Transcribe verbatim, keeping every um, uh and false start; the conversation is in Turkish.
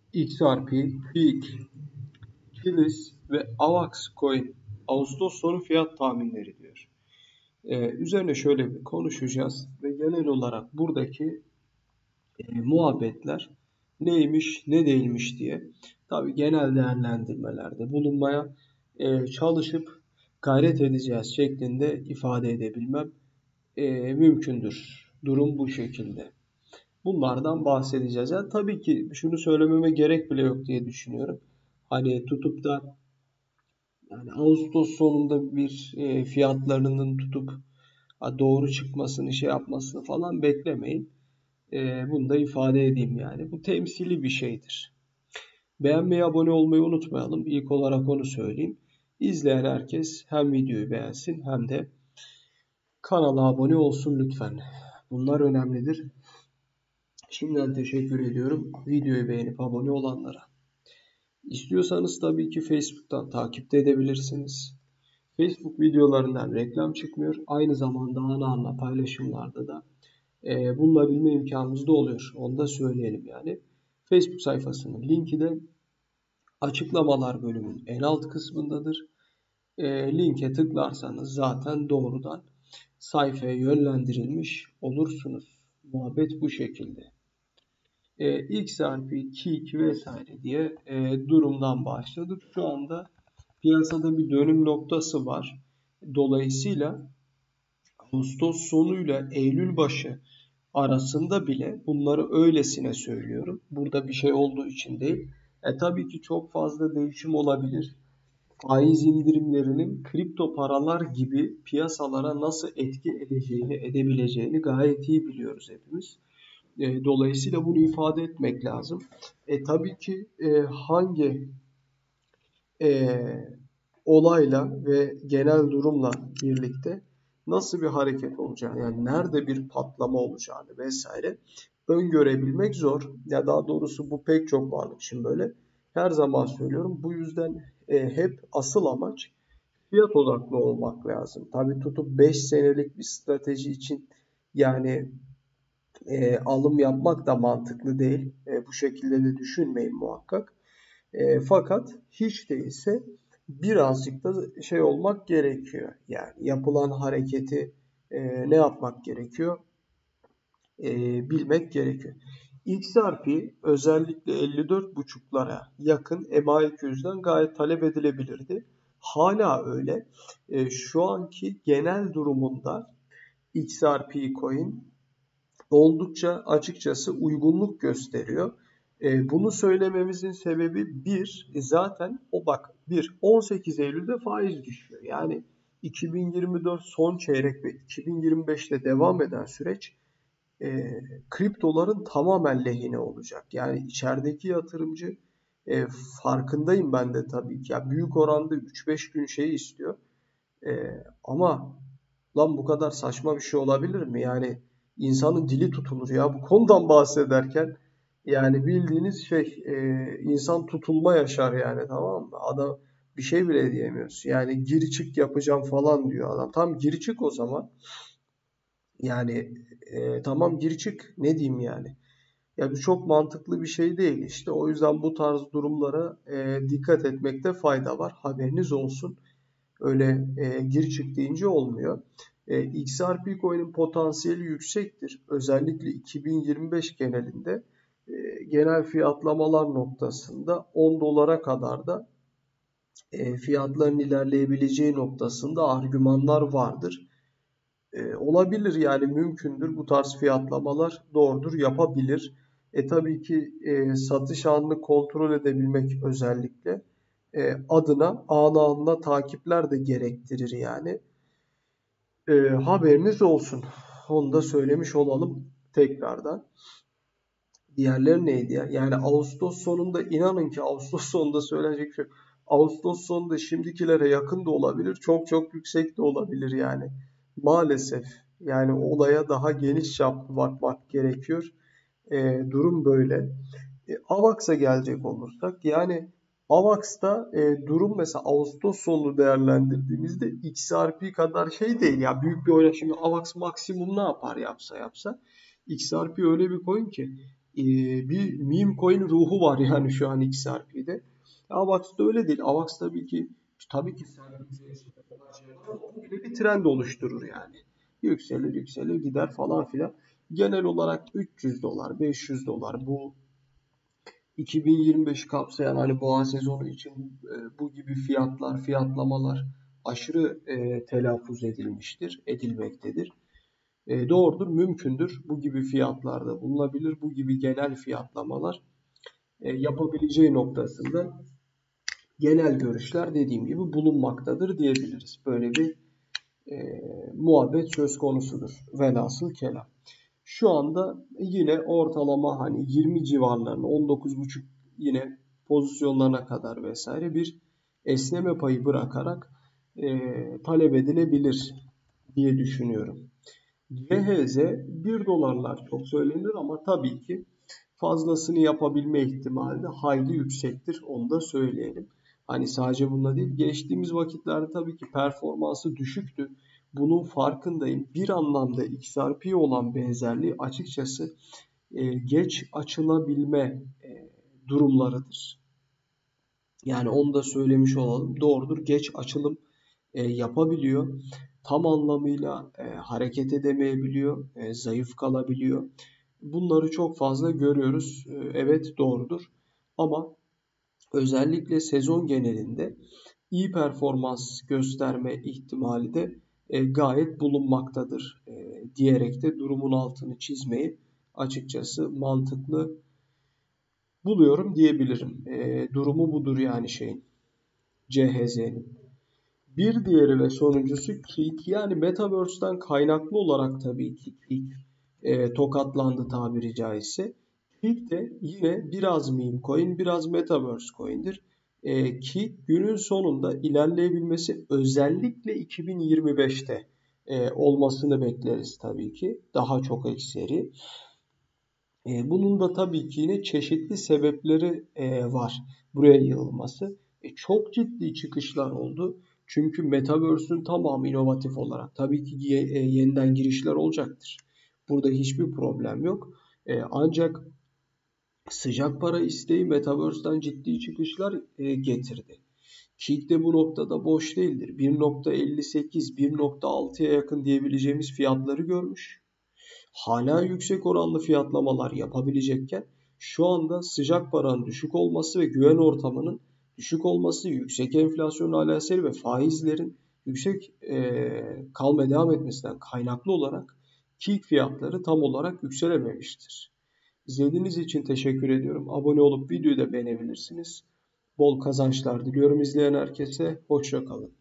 X R P, Peak, Kilis ve Avax Coin Ağustos sonu fiyat tahminleri diyor. Ee, üzerine şöyle bir konuşacağız ve genel olarak buradaki e, muhabbetler neymiş ne değilmiş diye tabii genel değerlendirmelerde bulunmaya e, çalışıp gayret edeceğiz şeklinde ifade edebilmem e, mümkündür. Durum bu şekilde. Bunlardan bahsedeceğiz. Yani tabii ki şunu söylememe gerek bile yok diye düşünüyorum. Hani tutup da yani Ağustos sonunda bir e, fiyatlarının tutup doğru çıkmasını şey yapmasını falan beklemeyin. E, bunu da ifade edeyim yani. Bu temsili bir şeydir. Beğenmeyi, abone olmayı unutmayalım. İlk olarak onu söyleyeyim. İzleyen herkes hem videoyu beğensin hem de kanala abone olsun lütfen. Bunlar önemlidir. Şimdiden teşekkür ediyorum videoyu beğenip abone olanlara. İstiyorsanız tabii ki Facebook'tan takip de edebilirsiniz. Facebook videolarından reklam çıkmıyor. Aynı zamanda ana ana paylaşımlarda da e, bulunabilme imkanımız da oluyor. Onu da söyleyelim yani. Facebook sayfasının linki de açıklamalar bölümünün en alt kısmındadır. E, linke tıklarsanız zaten doğrudan sayfaya yönlendirilmiş olursunuz. Muhabbet bu şekilde. E, X R P, Kik vesaire diye e, durumdan başladık. Şu anda piyasada bir dönüm noktası var. Dolayısıyla Ağustos sonuyla Eylül başı arasında bile bunları öylesine söylüyorum. Burada bir şey olduğu için değil. E, tabii ki çok fazla değişim olabilir. Faiz indirimlerinin kripto paralar gibi piyasalara nasıl etki edeceğini, edebileceğini gayet iyi biliyoruz hepimiz. E, dolayısıyla bunu ifade etmek lazım. E, tabii ki e, hangi e, olayla ve genel durumla birlikte nasıl bir hareket olacağını, yani nerede bir patlama olacağını vesaire öngörebilmek zor. Ya daha doğrusu bu pek çok varlık için böyle. Her zaman söylüyorum. Bu yüzden e, hep asıl amaç fiyat odaklı olmak lazım. Tabii tutup beş senelik bir strateji için yani e, alım yapmak da mantıklı değil. E, bu şekilde de düşünmeyin muhakkak. E, fakat hiç değilse birazcık da şey olmak gerekiyor. Yani yapılan hareketi e, ne yapmak gerekiyor? E, bilmek gerekiyor. X R P özellikle elli dört buçuklara yakın M A iki yüzden gayet talep edilebilirdi. Hala öyle. E, şu anki genel durumunda X R P coin oldukça açıkçası uygunluk gösteriyor. E, bunu söylememizin sebebi bir, e, zaten o bak bir on sekiz Eylül'de faiz düşüyor. Yani iki bin yirmi dört son çeyrek ve iki bin yirmi beşte devam eden süreç e, kriptoların tamamen lehine olacak. Yani içerideki yatırımcı e, farkındayım ben de tabii ki. Ya büyük oranda üç beş gün şey istiyor. E, ama lan bu kadar saçma bir şey olabilir mi? Yani insanın dili tutulur ya bu konudan bahsederken. Yani bildiğiniz şey e, insan tutulma yaşar yani, tamam mı? Adam bir şey bile diyemiyorsun. Yani gir çık yapacağım falan diyor adam. Tamam gir çık o zaman. Yani e, tamam gir çık ne diyeyim yani. Ya bu çok mantıklı bir şey değil işte. O yüzden bu tarz durumlara e, dikkat etmekte fayda var. Haberiniz olsun. Öyle e, gir çık deyince olmuyor. E, X R P coin'in potansiyeli yüksektir. Özellikle iki bin yirmi beş genelinde e, genel fiyatlamalar noktasında on dolara kadar da e, fiyatların ilerleyebileceği noktasında argümanlar vardır. E, olabilir yani mümkündür. Bu tarz fiyatlamalar doğrudur, yapabilir. E tabii ki e, satış anını kontrol edebilmek özellikle e, adına ana anına takipler de gerektirir yani. E, haberiniz olsun. Onu da söylemiş olalım tekrardan. Diğerleri neydi ya? Yani Ağustos sonunda inanın ki Ağustos sonunda söylenecek şey. Ağustos sonunda şimdikilere yakın da olabilir. Çok çok yüksek de olabilir yani. Maalesef yani olaya daha geniş çaplı bakmak gerekiyor. E, durum böyle. E, AVAX'a gelecek olursak yani AVAX'ta e, durum mesela Ağustos sonu değerlendirdiğimizde X R P kadar şey değil ya, büyük bir oyna. Şimdi AVAX maksimum ne yapar yapsa yapsa, X R P öyle bir coin ki e, bir meme coin ruhu var yani şu an X R P'de. AVAX'da öyle değil. AVAX tabii ki tabii ki o bile bir trend oluşturur yani. Yükselir yükselir gider falan filan. Genel olarak üç yüz dolar, beş yüz dolar bu iki bin yirmi beşi kapsayan hani boğa sezonu için e, bu gibi fiyatlar, fiyatlamalar aşırı e, telaffuz edilmiştir, edilmektedir. E, doğrudur, mümkündür. Bu gibi fiyatlarda bulunabilir. Bu gibi genel fiyatlamalar e, yapabileceği noktasında genel görüşler dediğim gibi bulunmaktadır diyebiliriz. Böyle bir e, muhabbet söz konusudur. Velhasıl kelam. Şu anda yine ortalama hani yirmi civarlarına on dokuz buçuk yine pozisyonlarına kadar vesaire bir esneme payı bırakarak e, talep edilebilir diye düşünüyorum. C H Z bir dolarlar çok söylenir ama tabii ki fazlasını yapabilme ihtimali de hayli yüksektir. Onu da söyleyelim. Hani sadece bununla değil, geçtiğimiz vakitlerde tabii ki performansı düşüktü. Bunun farkındayım. Bir anlamda X R P olan benzerliği açıkçası e, geç açılabilme e, durumlarıdır. Yani onu da söylemiş olalım. Doğrudur. Geç açılım e, yapabiliyor. Tam anlamıyla e, hareket edemeyebiliyor. E, zayıf kalabiliyor. Bunları çok fazla görüyoruz. E, evet doğrudur. Ama özellikle sezon genelinde iyi performans gösterme ihtimali de e, gayet bulunmaktadır e, diyerek de durumun altını çizmeyi açıkçası mantıklı buluyorum diyebilirim. E, durumu budur yani şeyin C H Z'nin. Bir diğeri ve sonuncusu Keek. Yani Metaverse'den kaynaklı olarak tabii ki Keek e, tokatlandı tabiri caizse. Keek de yine biraz meme coin, biraz Metaverse coin'dir. E, Keek günün sonunda ilerleyebilmesi özellikle iki bin yirmi beşte e, olmasını bekleriz tabii ki. Daha çok ekseri. E, bunun da tabii ki yine çeşitli sebepleri e, var buraya yığılması. E, çok ciddi çıkışlar oldu. Çünkü Metaverse'ün tamamı inovatif olarak. Tabii ki ye- e, yeniden girişler olacaktır. Burada hiçbir problem yok. E, ancak sıcak para isteği Metaverse'den ciddi çıkışlar e, getirdi. Keek de bu noktada boş değildir. bir nokta elli sekiz, bir nokta altıya yakın diyebileceğimiz fiyatları görmüş. Hala yüksek oranlı fiyatlamalar yapabilecekken şu anda sıcak paranın düşük olması ve güven ortamının düşük olması, yüksek enflasyon alaseri ve faizlerin yüksek e, kalmaya devam etmesinden kaynaklı olarak Keek fiyatları tam olarak yükselememiştir. İzlediğiniz için teşekkür ediyorum. Abone olup videoyu da beğenebilirsiniz. Bol kazançlar diliyorum izleyen herkese. Hoşça kalın.